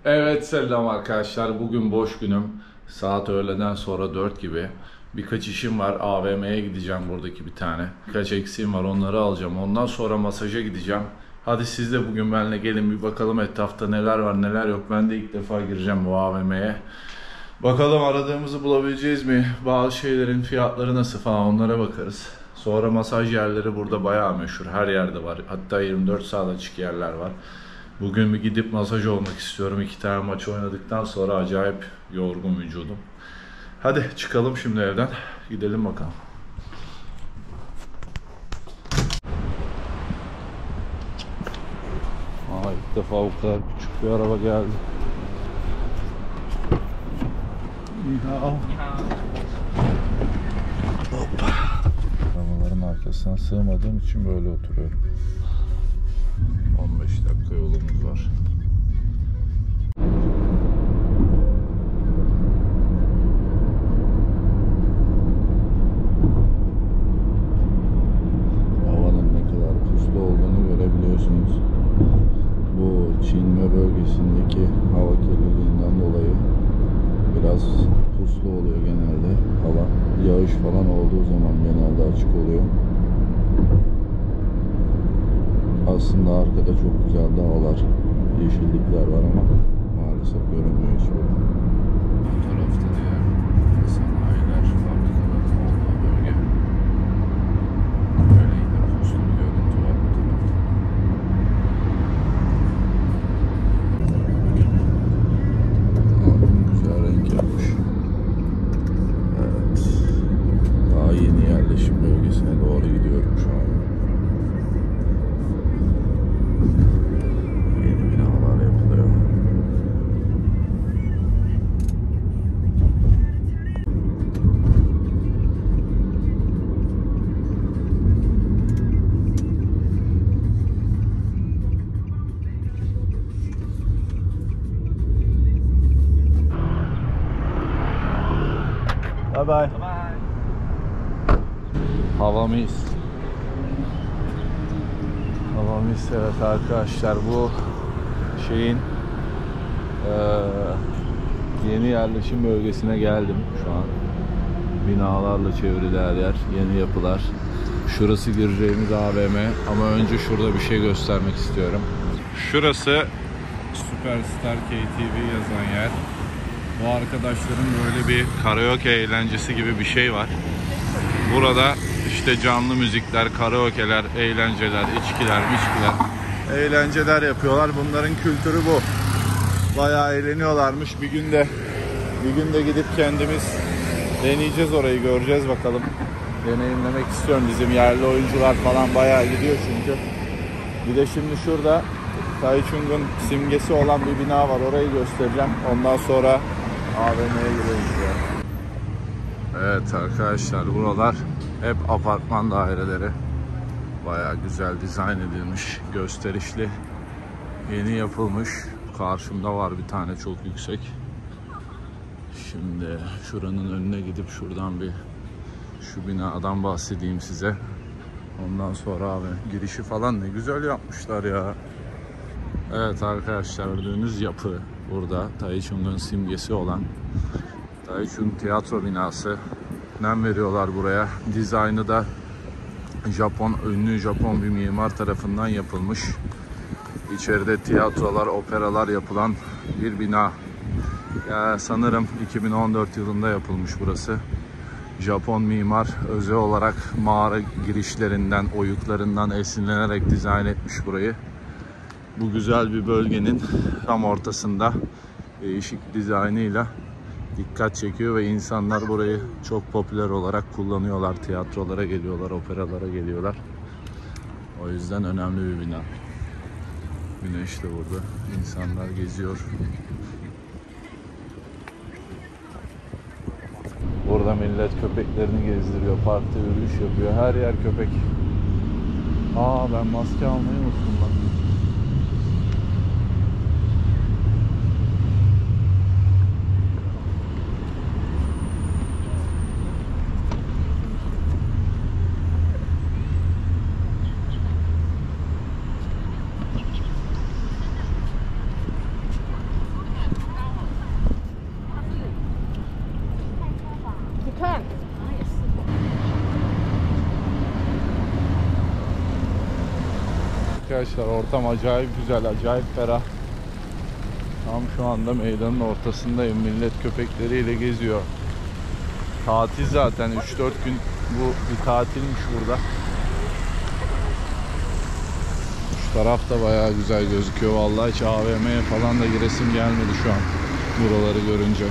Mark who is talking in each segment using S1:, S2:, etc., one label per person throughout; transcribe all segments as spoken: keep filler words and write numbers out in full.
S1: Evet, selam arkadaşlar. Bugün boş günüm. Saat öğleden sonra dört gibi. Birkaç işim var. A V M'ye gideceğim, buradaki bir tane. Birkaç eksiğim var, onları alacağım. Ondan sonra masaja gideceğim. Hadi siz de bugün benimle gelin, bir bakalım etrafta neler var neler yok. Ben de ilk defa gireceğim bu A V M'ye. Bakalım aradığımızı bulabileceğiz mi? Bazı şeylerin fiyatları nasıl falan, onlara bakarız. Sonra masaj yerleri burada bayağı meşhur. Her yerde var. Hatta yirmi dört saat açık yerler var. Bugün bir gidip masaj olmak istiyorum. İki tane maç oynadıktan sonra acayip yorgun vücudum. Hadi çıkalım şimdi evden. Gidelim bakalım. Aa, ilk defa bu kadar küçük bir araba geldi. Hoppa. Arabaların arkasına sığmadığım için böyle oturuyorum. on beş dakika yolumuz var. Havanın ne kadar puslu olduğunu görebiliyorsunuz. Bu Çinme bölgesindeki hava kirliliğinden dolayı biraz puslu oluyor genelde hava. Yağış falan olduğu zaman genelde açık oluyor. Aslında arkada çok güzel dağlar, yeşillikler var ama maalesef görünmüyor hiçbiri. Bu tarafta diğer sanayiler, fabrikaların olduğu bölge. Böyle yine puslu bir görüntü var bu tarafta. Abim güzel renk yapmış. Evet. Daha yeni yerleşim bölgesine doğru gidiyorum şu an. Bye bye. Bye bye. Hava mis. Hava mis, evet arkadaşlar, bu şeyin ee, yeni yerleşim bölgesine geldim şu an. Binalarla çevrili her yer, yeni yapılar. Şurası gireceğimiz A V M ama önce şurada bir şey göstermek istiyorum. Şurası Superstar K T V yazan yer. Bu arkadaşların böyle bir karaoke eğlencesi gibi bir şey var. Burada işte canlı müzikler, karaoke'ler, eğlenceler, içkiler, miçkiler, eğlenceler yapıyorlar. Bunların kültürü bu. Bayağı eğleniyorlarmış. Bir gün de bir gün de gidip kendimiz deneyeceğiz, orayı göreceğiz bakalım. Deneyimlemek istiyorum. Bizim yerli oyuncular falan bayağı gidiyor çünkü. Bir de şimdi şurada Taichung'un simgesi olan bir bina var. Orayı göstereceğim. Ondan sonra A V M'ye gireriz ya. Evet arkadaşlar, buralar hep apartman daireleri. Bayağı güzel dizayn edilmiş, gösterişli, yeni yapılmış. Karşımda var bir tane çok yüksek. Şimdi şuranın önüne gidip şuradan bir şu binadan bahsedeyim size. Ondan sonra abi girişi falan ne güzel yapmışlar ya. Evet arkadaşlar, gördüğünüz yapı burada Taichung'un simgesi olan Taichung tiyatro binası. Nem veriyorlar buraya. Dizaynı da Japon, ünlü Japon bir mimar tarafından yapılmış. İçeride tiyatrolar, operalar yapılan bir bina. Ya sanırım iki bin on dört yılında yapılmış burası. Japon mimar özel olarak mağara girişlerinden, oyuklarından esinlenerek dizayn etmiş burayı. Bu güzel bir bölgenin tam ortasında değişik dizaynıyla dikkat çekiyor ve insanlar burayı çok popüler olarak kullanıyorlar. Tiyatrolara geliyorlar, operalara geliyorlar. O yüzden önemli bir bina. Güneş de burada. İnsanlar geziyor. Burada millet köpeklerini gezdiriyor, parkta yürüyüş yapıyor. Her yer köpek. Aa, ben maske almayı unuttum bak. arkadaşlar. Ortam acayip güzel, acayip ferah. Tam şu anda meydanın ortasındayım. Millet köpekleriyle geziyor. Tatil zaten. üç dört gün bu bir tatilmiş burada. Şu taraf da bayağı güzel gözüküyor. Vallahi hiç A V M'ye falan da giresim gelmedi şu an buraları görünce.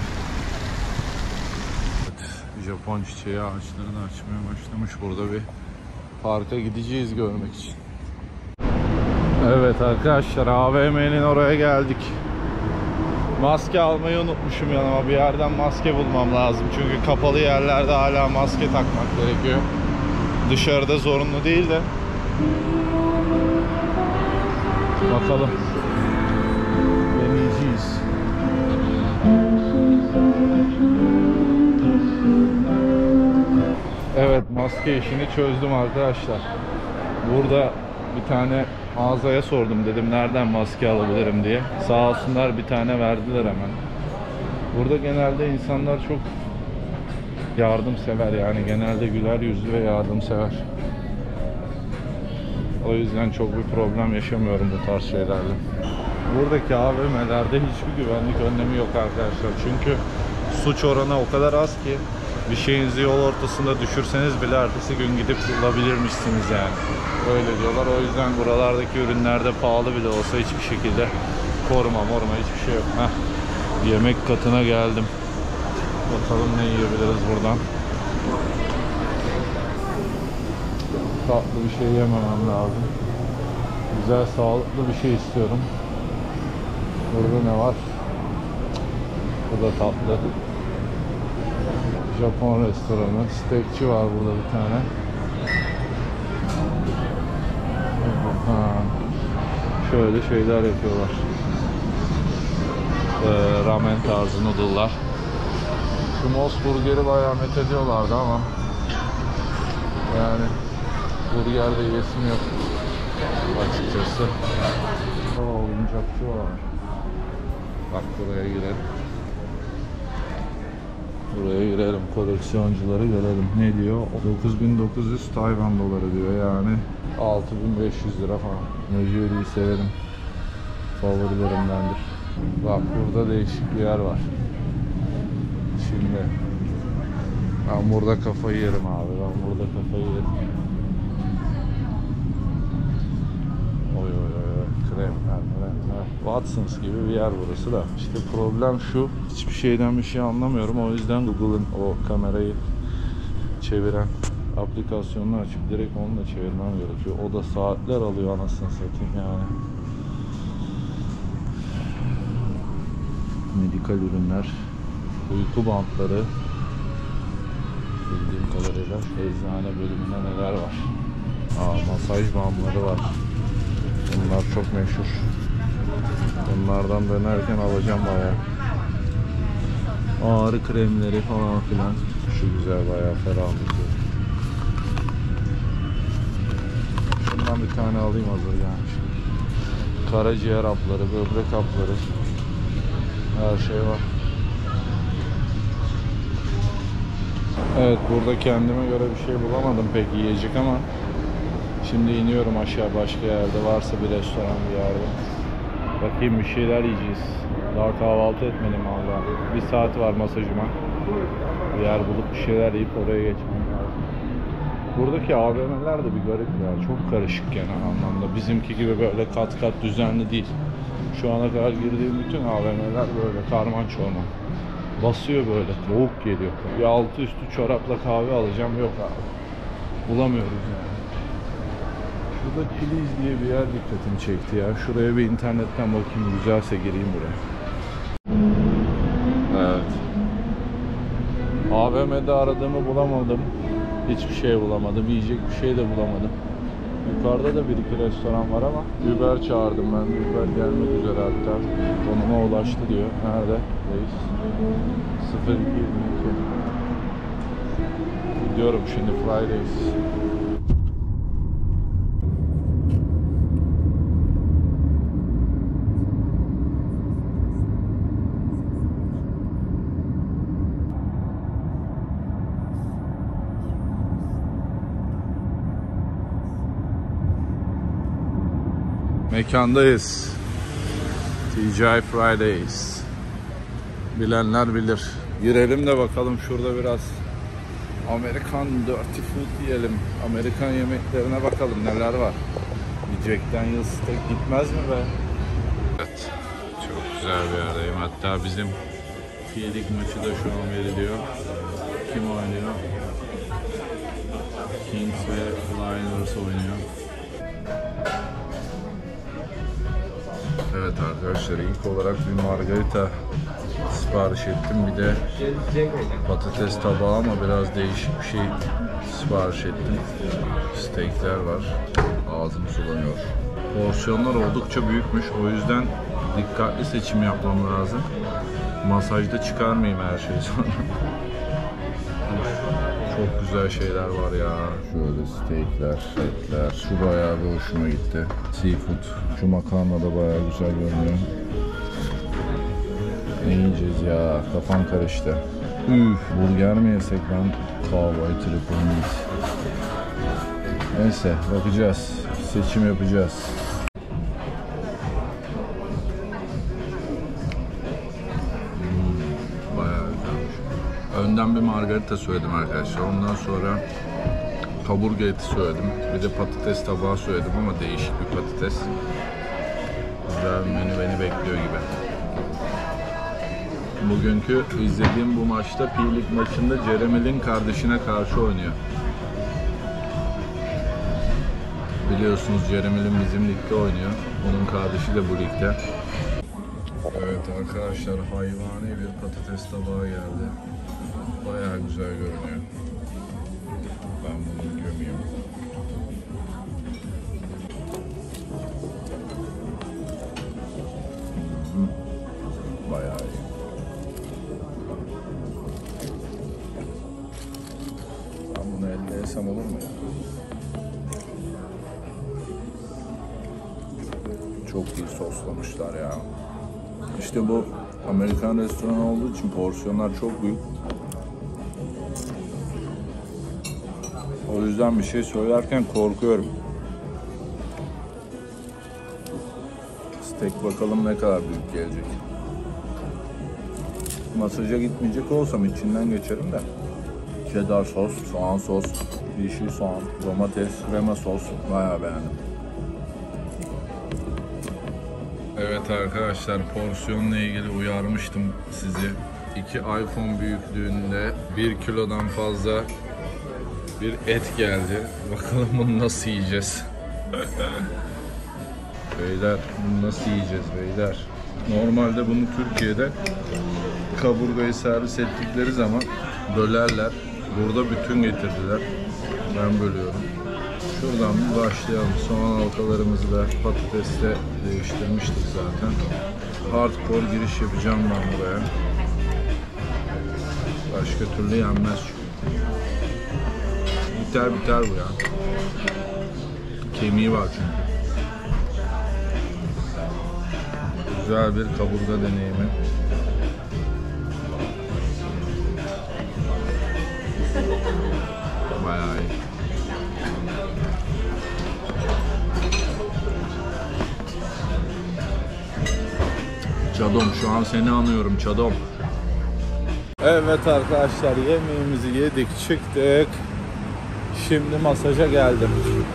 S1: Evet, Japon çiçeği ağaçlarını açmaya başlamış. Burada bir parka gideceğiz görmek için. Evet arkadaşlar, A V M'nin oraya geldik. Maske almayı unutmuşum yanıma. Bir yerden maske bulmam lazım. Çünkü kapalı yerlerde hala maske takmak gerekiyor. Dışarıda zorunlu değil de. Bakalım. Deneyeceğiz. Evet, maske işini çözdüm arkadaşlar. Burada bir tane mağazaya sordum, dedim nereden maske alabilirim diye. Sağ olsunlar bir tane verdiler hemen. Burada genelde insanlar çok yardımsever, yani genelde güler yüzlü ve yardımsever. O yüzden çok bir problem yaşamıyorum bu tarz şeylerle. Buradaki A V M'lerde hiçbir güvenlik önlemi yok arkadaşlar. Çünkü suç oranı o kadar az ki bir şeyinizi yol ortasında düşürseniz bile ertesi gün gidip bulabilirmişsiniz yani. Öyle diyorlar. O yüzden buralardaki ürünlerde pahalı bile olsa hiçbir şekilde koruma morma hiçbir şey yok. Heh. Yemek katına geldim. Bakalım ne yiyebiliriz buradan. Tatlı bir şey yememem lazım. Güzel, sağlıklı bir şey istiyorum. Burada ne var? Bu da tatlı. Japon restoranı. Steakçi var burada bir tane. Ha. Şöyle şeyler yapıyorlar. Ee, ramen tarzı noodle'lar. Şu Mos burgeri bayağı met ediyorlardı ama yani burger de yesim yok açıkçası. O oyuncakçı var. Bak buraya girelim. Buraya girelim. Koleksiyoncuları görelim. Ne diyor? dokuz bin dokuz yüz Tayvan doları diyor. Yani altı bin beş yüz lira falan. Nejeri'yi severim. Favorilerimdendir. Bak burada değişik bir yer var. Şimdi ben burada kafayı yerim abi. Ben burada kafayı yerim. Oy oy oy. Kremler, kremler. Watsons gibi bir yer burası da. İşte problem şu. Hiçbir şeyden bir şey anlamıyorum. O yüzden Google'ın o kamerayı çeviren aplikasyonunu açıp direkt onunla çevirmem gerekiyor. O da saatler alıyor anasını satayım yani. Medikal ürünler, uyku bantları, bildiğim kadarıyla eczane bölümünde neler var. Aa, masaj bamları var. Bunlar çok meşhur. Bunlardan dönerken alacağım bayağı. Ağrı kremleri falan filan. Şu güzel, bayağı ferahlıklı. Şundan bir tane alayım hazır gelmiş. Karaciğer hapları, böbrek hapları. Her şey var. Evet, burada kendime göre bir şey bulamadım pek yiyecek ama şimdi iniyorum aşağı, başka yerde varsa bir restoran bir yerde. Bakayım, bir şeyler yiyeceğiz. Daha kahvaltı etmedim valla. Bir saat var masajıma. Bir yer bulup bir şeyler yiyip oraya geçmem lazım. Buradaki A V M'ler de bir garip ya. Çok karışık genel anlamda. Bizimki gibi böyle kat kat düzenli değil. Şu ana kadar girdiğim bütün A V M'ler böyle karman çorman. Basıyor böyle. Boğuk geliyor. Bir altı üstü çorapla kahve alacağım. Yok abi. Bulamıyoruz yani. Şurada Chili's diye bir yer dikkatimi çekti ya. Şuraya bir internetten bakayım. Güzelse gireyim buraya. Evet. A V M'de aradığımı bulamadım. Hiçbir şey bulamadım. Yiyecek bir şey de bulamadım. Yukarıda da bir iki restoran var ama Uber çağırdım ben. Uber gelmek üzere hatta. Konuma ulaştı diyor. Nerede? Reis. sıfır iki yirmi iki. Gidiyorum şimdi Fridays. Mekandayız. T G I Fridays. Bilenler bilir. Girelim de bakalım şurada biraz Amerikan dirty food yiyelim. Amerikan yemeklerine bakalım neler var. Bir Jack Daniel's steak gitmez mi be? Evet. Çok güzel bir yerdeyim. Hatta bizim P-Lig maçı da şu an veriliyor. Kim oynuyor? Kings ve Flyers oynuyor. Evet arkadaşlar, ilk olarak bir margarita sipariş ettim. Bir de patates tabağı ama biraz değişik bir şey sipariş ettim. Steakler var. Ağzım sulanıyor. Porsiyonlar oldukça büyükmüş. O yüzden dikkatli seçim yapmam lazım. Masajda çıkarmayayım her şeyi sonra. Çok güzel şeyler var ya. Şöyle steakler, etler. Şu bayağı bir hoşuma gitti. Seafood. Şu makarna da bayağı güzel görünüyor. Ne yiyeceğiz ya? Kafam karıştı. Üf, burger mi yesek lan? Cowboy triple meat. Neyse, bakacağız. Seçim yapacağız. Önden bir margarita söyledim arkadaşlar. Ondan sonra kaburga eti söyledim. Bir de patates tabağı söyledim ama değişik bir patates. Güzel bir menü beni bekliyor gibi. Bugünkü izlediğim bu maçta P-Lig maçında Jeremy Lin kardeşine karşı oynuyor. Biliyorsunuz Jeremy Lin bizim ligde oynuyor. Onun kardeşi de bu ligde. Evet arkadaşlar, hayvani bir patates tabağı geldi. Bayağı güzel görünüyor. Ben bunu gömeyim. Hmm. Bayağı iyi. Ben bunu elde yesem olur mu ya? Çok iyi soslamışlar ya. İşte bu Amerikan restoranı olduğu için porsiyonlar çok büyük. O yüzden bir şey söylerken korkuyorum. Steak bakalım ne kadar büyük gelecek. Masaja gitmeyecek olsam içinden geçerim de. Cheddar sos, soğan sos, yeşil soğan, domates, krema sos. Bayağı beğendim. Evet arkadaşlar, porsiyonla ilgili uyarmıştım sizi. İki iPhone büyüklüğünde bir kilodan fazla bir et geldi. Bakalım bunu nasıl yiyeceğiz? Beyler, bunu nasıl yiyeceğiz beyler? Normalde bunu Türkiye'de kaburgayı servis ettikleri zaman bölerler. Burada bütün getirdiler. Ben bölüyorum. Şuradan bir başlayalım. Soğan halkalarımızı da patatesle değiştirmiştik zaten. Hardcore giriş yapacağım ben buraya. Başka türlü yenmez çünkü. Biter biter bu ya. Kemiği var çünkü. Güzel bir kaburga deneyimi. Bayağı iyi. Çadom, şu an seni anıyorum Çadom. Evet arkadaşlar, yemeğimizi yedik çıktık. Şimdi masaja geldim.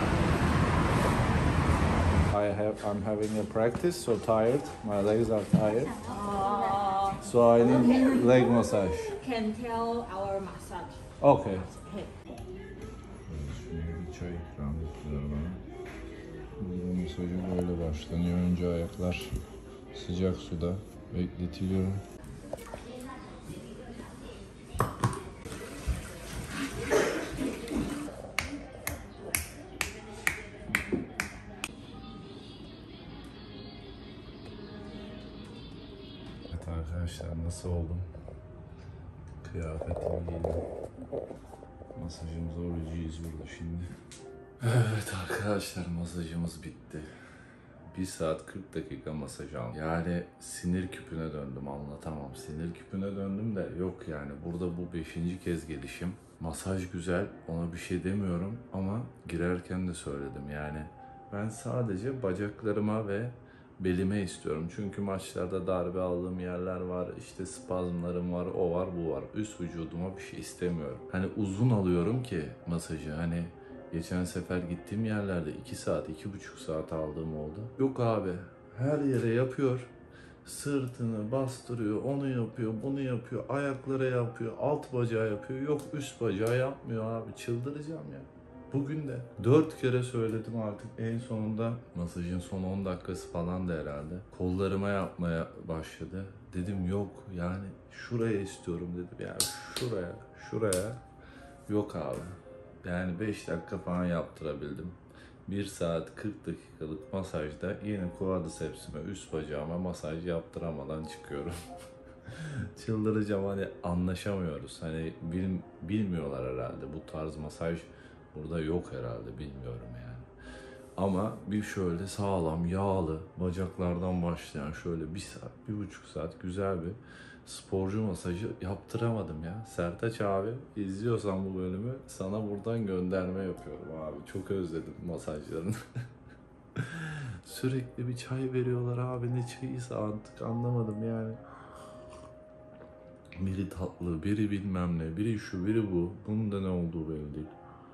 S1: I have I'm having a practice, so tired. My legs are tired.
S2: Uh,
S1: So I need leg massage.
S2: can tell our massage.
S1: Okay.
S2: Okay.
S1: Şimdi bir çay ikram ettiler bana. Bu masajı böyle başlanıyor. Önce ayaklar sıcak suda bekletiliyor. Evet arkadaşlar, nasıl oldum? Kıyafetimi giydim. Masajımıza uğrayacağız burada şimdi. Evet arkadaşlar, masajımız bitti. bir saat kırk dakika masaj aldım. Yani sinir küpüne döndüm, anlatamam. Sinir küpüne döndüm de yok yani. Burada bu beşinci kez gelişim. Masaj güzel, ona bir şey demiyorum ama girerken de söyledim yani. Ben sadece bacaklarıma ve belime istiyorum. Çünkü maçlarda darbe aldığım yerler var, işte spazmlarım var, o var, bu var. Üst vücuduma bir şey istemiyorum. Hani uzun alıyorum ki masajı. Hani geçen sefer gittiğim yerlerde iki saat, iki buçuk saat aldığım oldu. Yok abi, her yere yapıyor. Sırtını bastırıyor, onu yapıyor, bunu yapıyor, ayaklara yapıyor, alt bacağı yapıyor. Yok üst bacağı yapmıyor abi, çıldıracağım ya. Bugün de dört kere söyledim artık, en sonunda masajın son on dakikası falan da herhalde. Kollarıma yapmaya başladı. Dedim yok yani şuraya istiyorum dedim yani şuraya, şuraya. Yok abi. Yani beş dakika falan yaptırabildim. bir saat kırk dakikalık masajda yine quadricepsime, üst bacağıma masaj yaptıramadan çıkıyorum. Çıldıracağım, hani anlaşamıyoruz. Hani bil, bilmiyorlar herhalde, bu tarz masaj burada yok herhalde, bilmiyorum yani. Ama bir şöyle sağlam, yağlı, bacaklardan başlayan şöyle bir saat, bir buçuk saat güzel bir sporcu masajı yaptıramadım ya. Sertaç abi, izliyorsan bu bölümü sana buradan gönderme yapıyorum abi. Çok özledim masajlarını. Sürekli bir çay veriyorlar abi, ne çayıysa artık anlamadım yani. Biri tatlı, biri bilmem ne, biri şu, biri bu. Bunun da ne olduğu belli değil.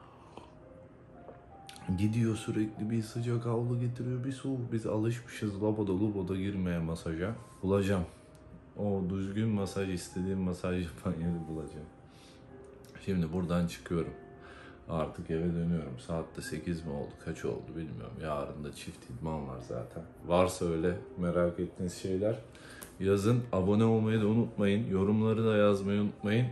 S1: Gidiyor sürekli bir sıcak havlu getiriyor, bir soğuk. Biz alışmışız laboda luboda girmeye masaja. Bulacağım. O düzgün masaj, istediğim masaj yapan yeri bulacağım. Şimdi buradan çıkıyorum. Artık eve dönüyorum. Saatte sekiz mi oldu, kaç oldu bilmiyorum. Yarın da çift idman var zaten. Varsa öyle merak ettiğiniz şeyler yazın. Abone olmayı da unutmayın. Yorumları da yazmayı unutmayın.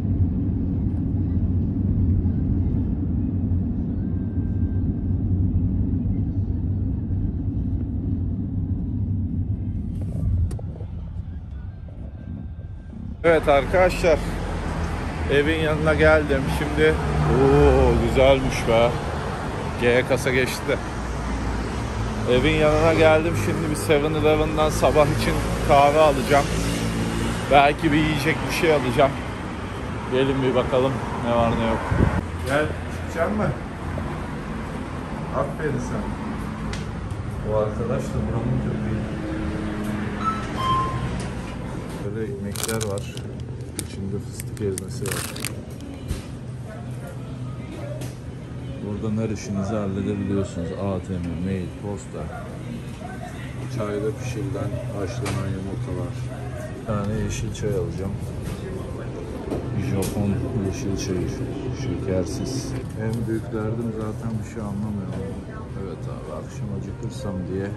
S1: Evet arkadaşlar, evin yanına geldim. Şimdi ooo güzelmiş be. G kasa geçti de. Evin yanına geldim. Şimdi bir seven eleven'dan sabah için kahve alacağım. Belki bir yiyecek bir şey alacağım. Gelin bir bakalım ne var ne yok. Gel, çıkacak mı? Aferin sen. Bu arkadaş da buranın köpeği. Böyle ekmekler var. İçinde fıstık ezmesi var. Buradan her işinizi halledebiliyorsunuz. A T M, mail, posta. Çayda pişirilen haşlanan yumurtalar. Bir tane yeşil çay alacağım. Japon yeşil çayı. Şekersiz. En büyük derdim zaten bir şey anlamıyorum. Evet abi, akşam acıkırsam diye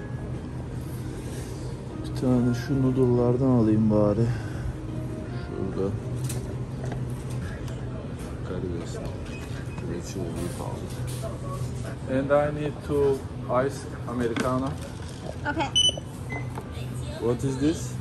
S1: bir tane şu noodle'lardan alayım bari. Şurada karides, reçel aldım. And I need two ice americano.
S2: Okay.
S1: What is this?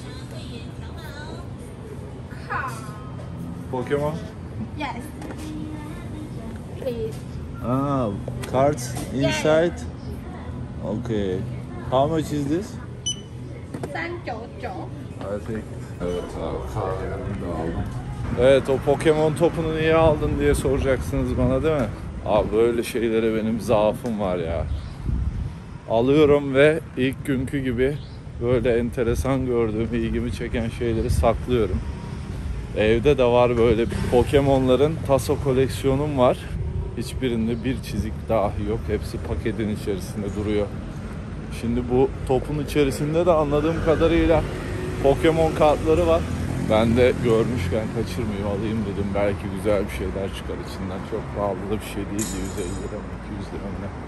S1: Pokemon?
S2: Yes. Please.
S1: Ah, cards inside. Okay. How much is this?
S2: San九九.
S1: I think. Evet abi, kahvelerini de aldım. Evet, o Pokemon topunu niye aldın diye soracaksınız bana değil mi? Abi böyle şeylere benim zaafım var ya. Alıyorum ve ilk günkü gibi böyle enteresan gördüğüm, ilgimi çeken şeyleri saklıyorum. Evde de var böyle Pokemon'ların taso koleksiyonum var. Hiçbirinde bir çizik dahi yok. Hepsi paketin içerisinde duruyor. Şimdi bu topun içerisinde de anladığım kadarıyla Pokemon kartları var. Ben de görmüşken kaçırmayayım, alayım dedim. Belki güzel bir şeyler çıkar içinden. Çok pahalı da bir şey değil. yüz elli lira mı, iki yüz lira mı ne?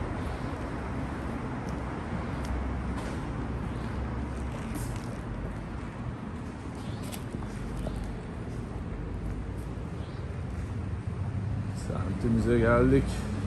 S1: Semtimize geldik.